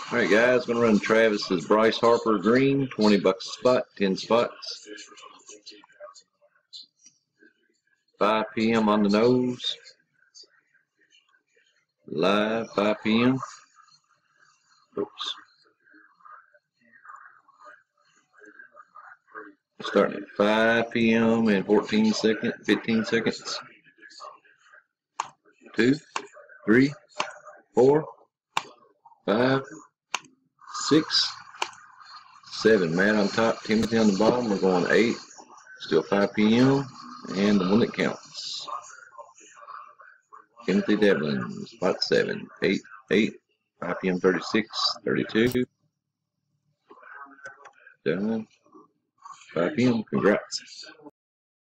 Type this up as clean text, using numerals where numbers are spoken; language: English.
Alright guys, gonna run Travis's Bryce Harper Green, 20 bucks a spot, 10 spots. 5 p.m. on the nose. Live 5 p.m. Oops. Starting at 5 p.m. in 15 seconds. 2, 3, 4, 5, 6, 7. Matt on top, Timothy on the bottom. We're going 8. Still 5 p.m. And the one that counts. Timothy Devlin, spot 7. 8, 8, 5 p.m. 36, 32. Done. 5 p.m. Congrats.